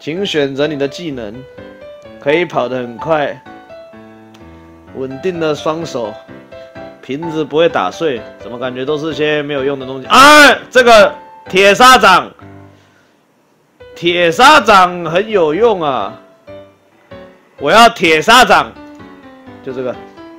请选择你的技能，可以跑得很快，稳定的双手，瓶子不会打碎，怎么感觉都是些没有用的东西啊？这个铁砂掌，铁砂掌很有用啊！我要铁砂掌，就这个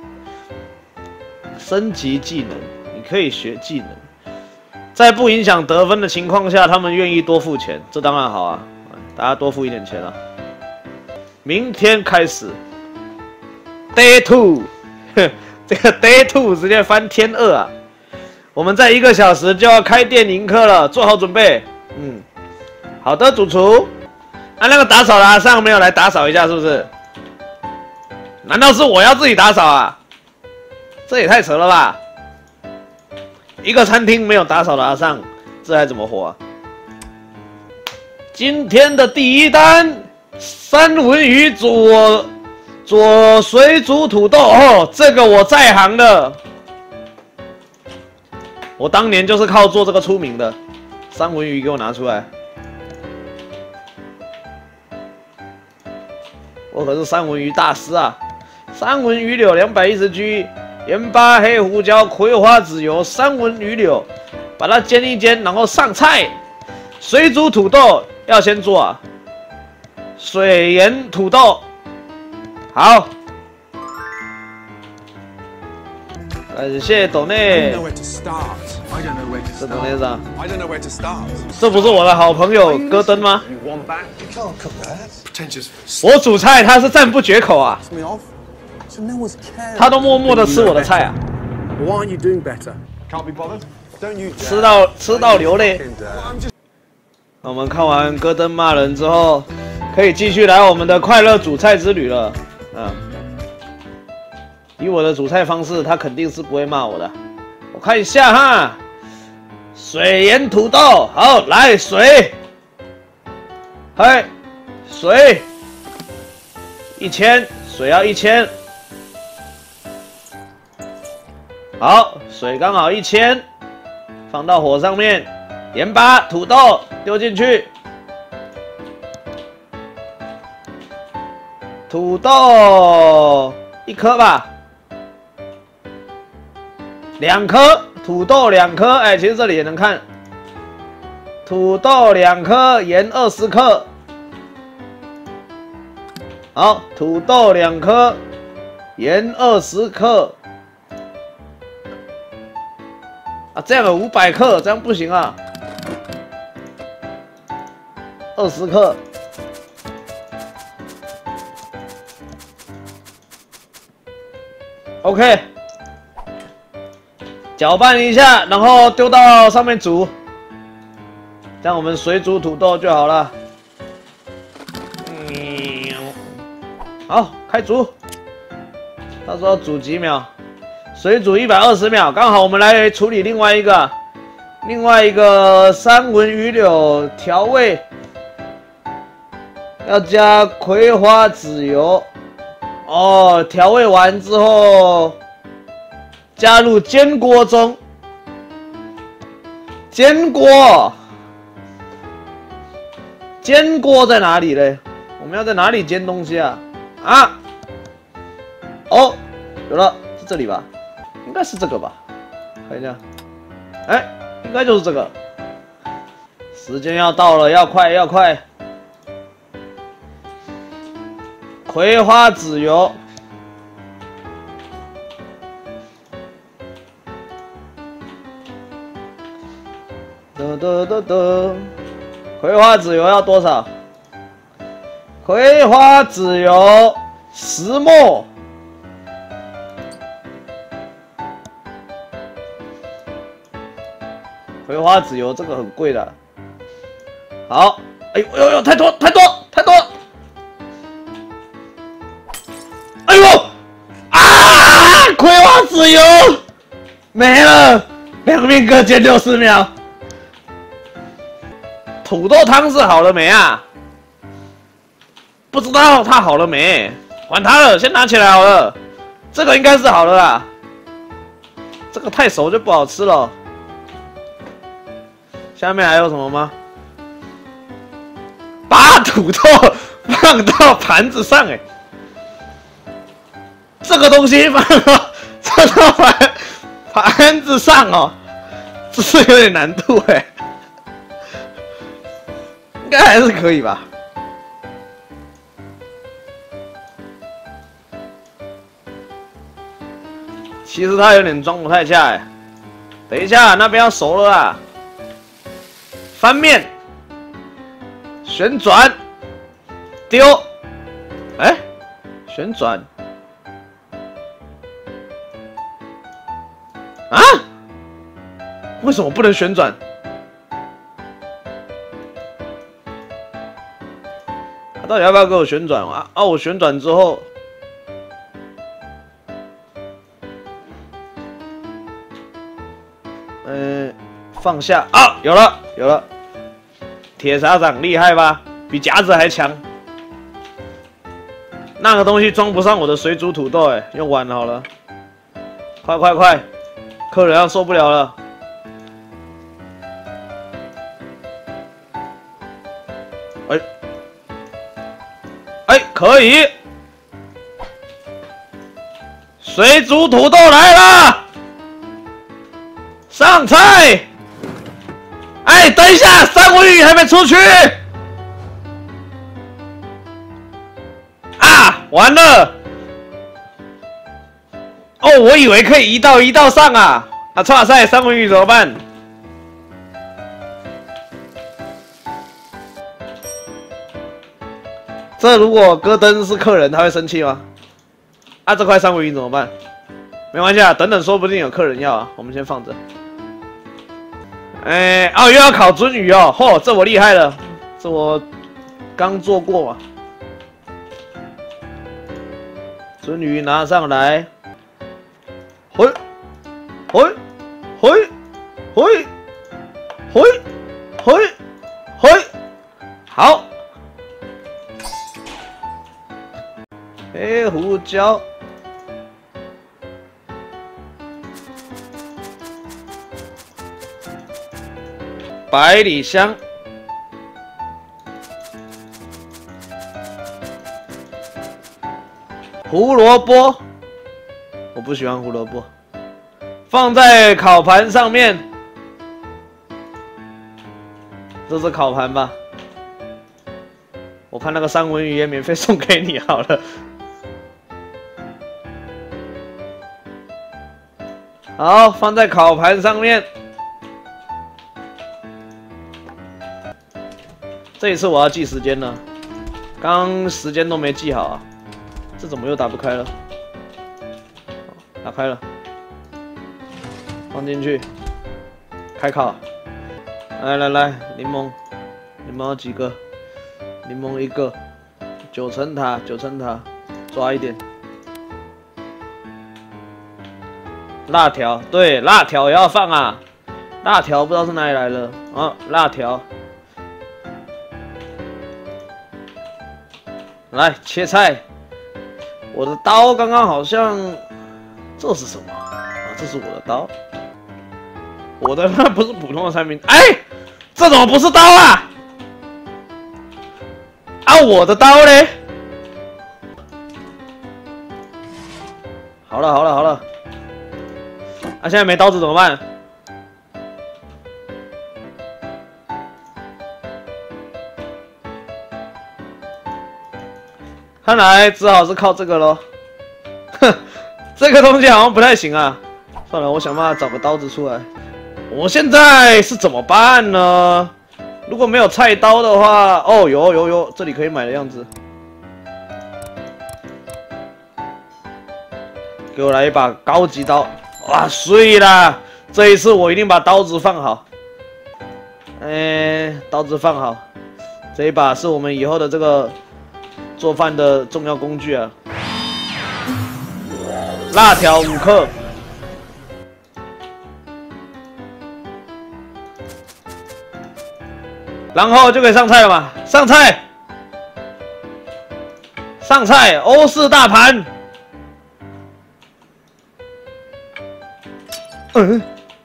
升级技能，你可以学技能，在不影响得分的情况下，他们愿意多付钱，这当然好啊，大家多付一点钱啊。明天开始 ，Day 2， 这个 Day 2直接翻天2啊！我们在1个小时就要开店迎客了，做好准备。好的，主厨。那个打扫的阿尚没有来打扫一下，是不是？难道是我要自己打扫啊？这也太扯了吧！一个餐厅没有打扫的阿尚，这还怎么活啊？今天的第一单，三文鱼左水煮土豆哦，这个我在行的，我当年就是靠做这个出名的。三文鱼给我拿出来，我可是三文鱼大师啊！三文鱼柳210G， 盐巴、黑胡椒、葵花籽油，三文鱼柳，把它煎一煎，然后上菜。水煮土豆要先做啊，水盐土豆，好。感谢斗内。这斗内上，这不是我的好朋友戈登吗？我煮菜他是赞不绝口啊，他都默默的吃我的菜啊，吃到流泪。那我们看完戈登骂人之后，可以继续来我们的快乐煮菜之旅了。以我的煮菜方式，他肯定是不会骂我的。我看一下哈，水盐土豆，好，来水，嗨，水1000，水要1000，好，水刚好1000，放到火上面，盐巴、土豆丢进去，土豆1颗吧。2颗土豆2颗，哎，其实这里也能看，土豆2颗，盐20克，好，土豆2颗，盐20克，啊，这样有500克，这样不行啊，20克。OK。搅拌一下，然后丢到上面煮，这样我们水煮土豆就好了。好，开煮。他说煮几秒？水煮120秒，刚好我们来处理另外一个三文鱼柳调味，要加葵花籽油。哦，调味完之后。加入煎锅中，煎锅在哪里嘞？我们要在哪里煎东西啊？啊？哦，有了，是这里吧？应该是这个吧？看一下，哎，应该就是这个。时间要到了，要快！葵花籽油。葵花籽油要多少？葵花籽油10末。葵花籽油这个很贵的。好，哎呦，太多！哎呦，啊！葵花籽油没了，2面各煎60秒。土豆汤是好了没啊？不知道它好了没，管它了，先拿起来好了。这个应该是好了啦，这个太熟就不好吃了。下面还有什么吗？ 把土豆放到盘子上，哎，这个东西放到盘子上哦，这是有点难度哎，应该还是可以吧。其实它有点装不太下哎，等一下那边要熟了啊，翻面。 旋转，丢，哎，旋转，啊？为什么不能旋转？他到底要不要给我旋转啊？啊，我旋转之后，放下啊，有了，有了。 铁砂掌厉害吧？比夹子还强。那个东西装不上我的水煮土豆，哎，用完好了。快快快，客人要受不了了。哎，哎，可以。水煮土豆来了，上菜。 哎，等一下，三文鱼还没出去啊！完了！哦，我以为可以一道上啊！啊，哇塞，三文鱼怎么办？这如果戈登是客人，他会生气吗？啊，这块三文鱼怎么办？没关系啊，等等，说不定有客人要啊，我们先放着。 哎，哦，又要烤鳟鱼哦！嚯，这我厉害了，这我刚做过嘛。鳟鱼拿上来，嘿，嘿，嘿，嘿，嘿，嘿，嘿，好。黑胡椒。 百里香，胡萝卜，我不喜欢胡萝卜，放在烤盘上面。这是烤盘吧？我看那个三文鱼也免费送给你好了。好，放在烤盘上面。 这一次我要记时间了，刚时间都没记好啊，这怎么又打不开了？打开了，放进去，开烤。来来来，柠檬，柠檬有几个？柠檬一个，9层塔，9层塔，抓一点。辣条，对，辣条也要放啊，辣条不知道是哪里来的啊，辣条。 来切菜，我的刀刚刚好像，这是什么啊？这是我的刀，我的那不是普通的三明，哎，这怎么不是刀啊？啊，我的刀嘞？好了好了好了，啊，现在没刀子怎么办？ 看来只好是靠这个咯。哼，这个东西好像不太行啊。算了，我想办法找个刀子出来。我现在是怎么办呢？如果没有菜刀的话，哦，有，这里可以买的样子。给我来一把高级刀，哇，碎啦！这一次我一定把刀子放好。刀子放好，这一把是我们以后的这个。 做饭的重要工具啊！辣条5克，然后就可以上菜了嘛？上菜，上菜，欧式大盘。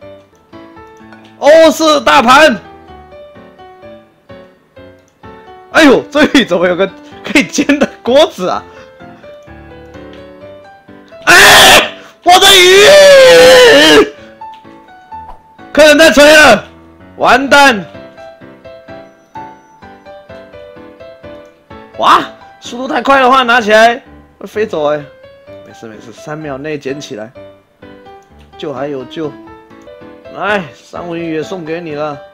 欧式大盘。 哎呦，这里怎么有个可以煎的锅子啊？哎，我的鱼！客人在催了，完蛋！哇，速度太快的话，拿起来会飞走哎。没事没事，3秒内捡起来，救还有救。来，三文鱼也送给你了。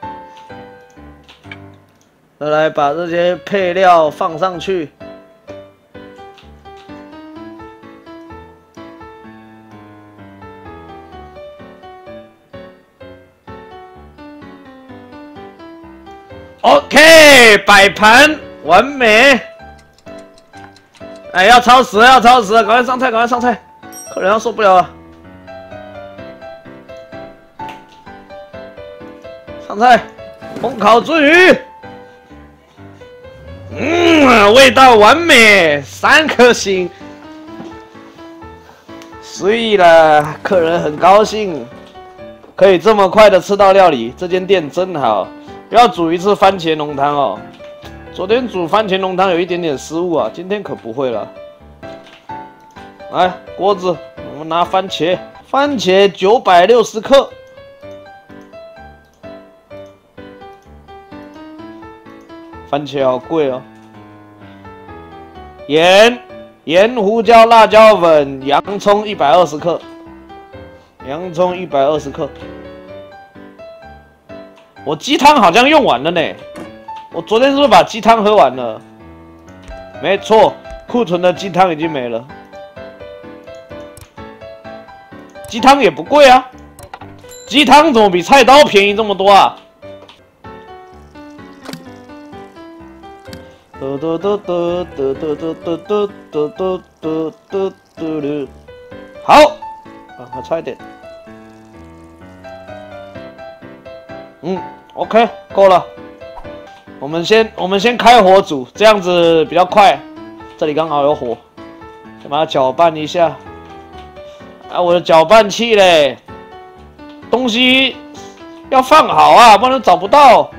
再来把这些配料放上去。OK， 摆盘完美。哎，要超时了，要超时了，赶快上菜，赶快上菜，客人要受不了了。上菜，烘烤鳟鱼。味道完美，3颗星。所以啦，客人很高兴，可以这么快的吃到料理，这间店真好。不要煮一次番茄浓汤哦。昨天煮番茄浓汤有一点点失误啊，今天可不会了。来，锅子，我们拿番茄，番茄960克。番茄好贵哦。盐、胡椒、辣椒粉、洋葱120克，洋葱120克。我鸡汤好像用完了呢，我昨天是不是把鸡汤喝完了？没错，库存的鸡汤已经没了。鸡汤也不贵啊，鸡汤怎么比菜刀便宜这么多啊？好，还差一点。OK， 够了。我们先开火煮，这样子比较快。这里刚好有火，先把它搅拌一下。啊，我的搅拌器嘞，东西要放好啊，不然找不到。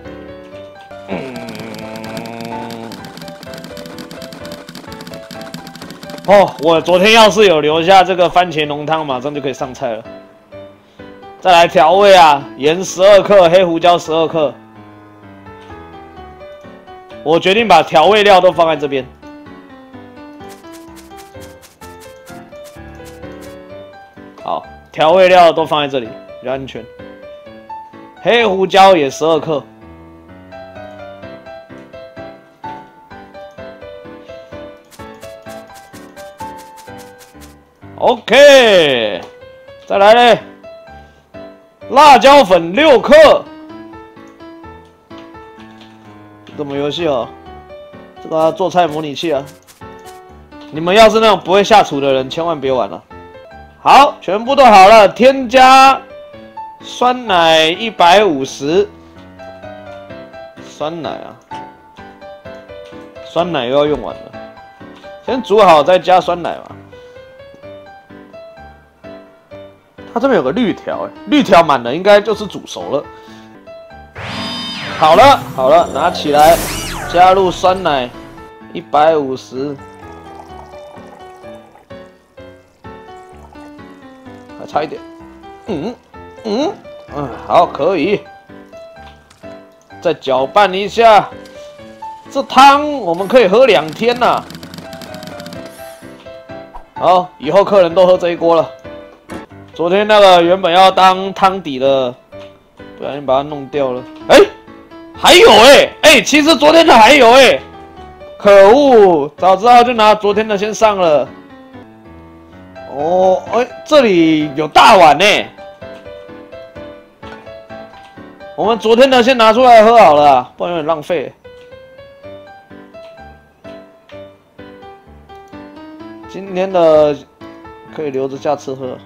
哦，我昨天要是有留下这个番茄浓汤，马上就可以上菜了。再来调味啊，盐12克，黑胡椒12克。我决定把调味料都放在这边。好，调味料都放在这里，比较安全。黑胡椒也12克。OK， 再来嘞，辣椒粉6克。什么游戏哦？这个做菜模拟器啊！你们要是那种不会下厨的人，千万别玩了。好，全部都好了，添加酸奶150，酸奶啊，酸奶又要用完了，先煮好再加酸奶嘛。它这边有个绿条，绿条满了，应该就是煮熟了。好了，好了，拿起来，加入酸奶150，还差一点。好，可以。再搅拌一下，这汤我们可以喝2天呐。好，以后客人都喝这一锅了。昨天那个原本要当汤底的，不小心把它弄掉了。还有其实昨天的还有可恶，早知道就拿昨天的先上了。哦，这里有大碗我们昨天的先拿出来喝好了，不然有点浪费。今天的可以留着下次喝。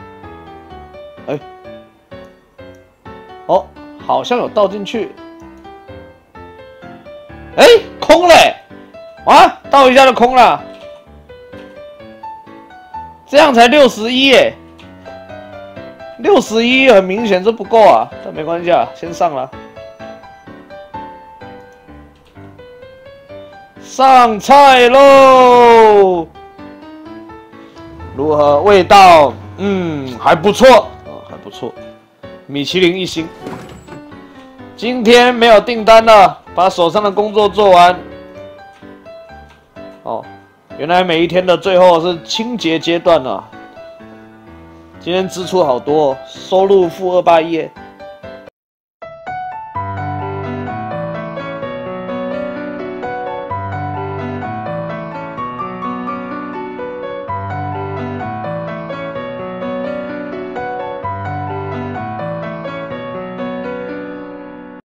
哦，好像有倒进去。空嘞！啊，倒一下就空了。这样才61 61很明显是不够啊，但没关系啊，先上了。 上菜喽！如何？味道？还不错还不错。米其林1星。今天没有订单了，把手上的工作做完。哦，原来每一天的最后是清洁阶段啊。今天支出好多哦，收入负281耶。